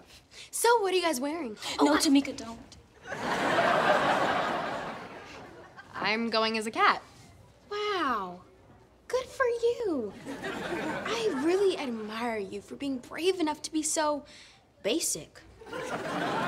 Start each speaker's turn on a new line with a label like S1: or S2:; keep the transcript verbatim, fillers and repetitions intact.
S1: So, what are you guys wearing?
S2: No,
S1: Oh,
S2: Tamika, don't.
S1: I'm going as a cat. Wow. Good for you. I really admire you for being brave enough to be so basic.